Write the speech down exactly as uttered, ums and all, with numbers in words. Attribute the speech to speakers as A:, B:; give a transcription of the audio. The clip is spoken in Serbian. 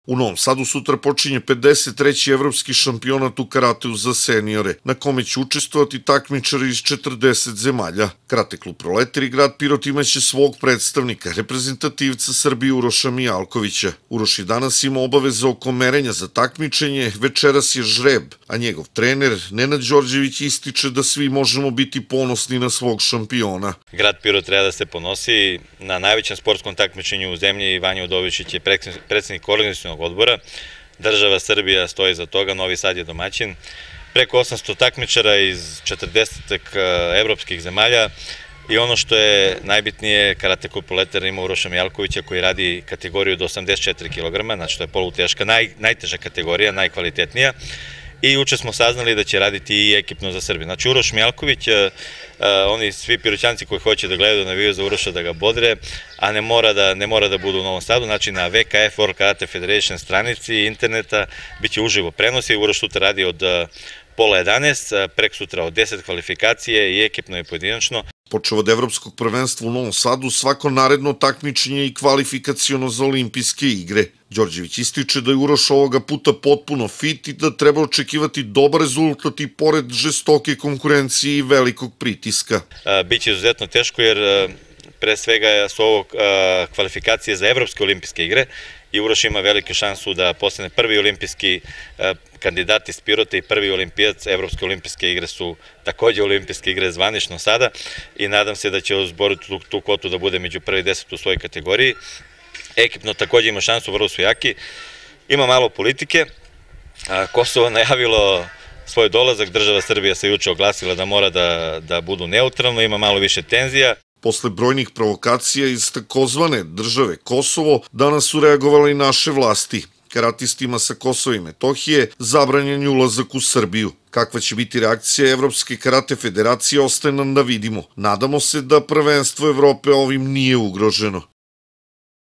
A: U Novom Sadu sutra počinje pedeset treći evropski šampionat u karateu za seniore, na kome će učestvovati takmičari iz četrdeset zemalja. Karate klub Proletar i grad Pirot imaće svog predstavnika, reprezentativca Srbije Uroša Mijalkovića. Uroš i danas ima obaveze oko merenja za takmičenje, večeras je žreb, a njegov trener Nenad Đorđević ističe da svi možemo biti ponosni na svog šampiona.
B: Grad Pirot treba da se ponosi na najvećem sportskom takmičenju u zemlji. Vanja Udovičić je predsednik organizacionog odbora. Država Srbija stoji za toga, Novi Sad je domaćin. Preko osamsto takmičara iz četrdeset evropskih zemalja i ono što je najbitnije, Karate klub Proletar ima Uroša Mijalkovića koji radi kategoriju do osamdeset četiri kilograma, znači to je poluteška, naj, najteža kategorija, najkvalitetnija. I juče smo saznali da će raditi i ekipno za Srbiju. Znači Uroš Mijalković, oni svi Piroćanci koji hoće da gledaju, navijaju za Uroša da ga bodre, a ne mora da, ne mora da budu u Novom Sadu, znači na V K F World Karate Federation stranici interneta biće uživo prenosi. Uroš sutra radi od pola jedanaest, prek sutra od deset kvalifikacije i ekipno i pojedinačno.
A: Počeo od evropskog prvenstva u Novom Sadu, svako naredno takmičenje i kvalifikaciono za olimpijske igre. Đorđević ističe da je Uroš ovoga puta potpuno fit i da treba očekivati dobar rezultat i pored žestoke konkurencije i velikog pritiska.
B: Biće izuzetno teško jer pre svega su ovo kvalifikacije za evropske olimpijske igre i Uroš ima veliku šansu da postane prvi olimpijski kandidat iz Pirota i prvi olimpijac. Evropske olimpijske igre su takođe olimpijske igre zvanično sada i nadam se da će uzboriti tu, tu kvotu da bude među prvi deset u svojoj kategoriji. Ekipno takođe ima šansu, vrlo su jaki. Ima malo politike. Kosovo najavilo svoj dolazak, država Srbija se juče oglasila da mora da, da budu neutralno, ima malo više tenzija.
A: Posle brojnih provokacija iz takozvane države Kosovo, danas su reagovale i naše vlasti. Karatistima sa Kosova i Metohije zabranjen je ulazak u Srbiju. Kakva će biti reakcija Evropske karate federacije, ostaje nam da vidimo. Nadamo se da prvenstvo Evrope ovim nije ugroženo.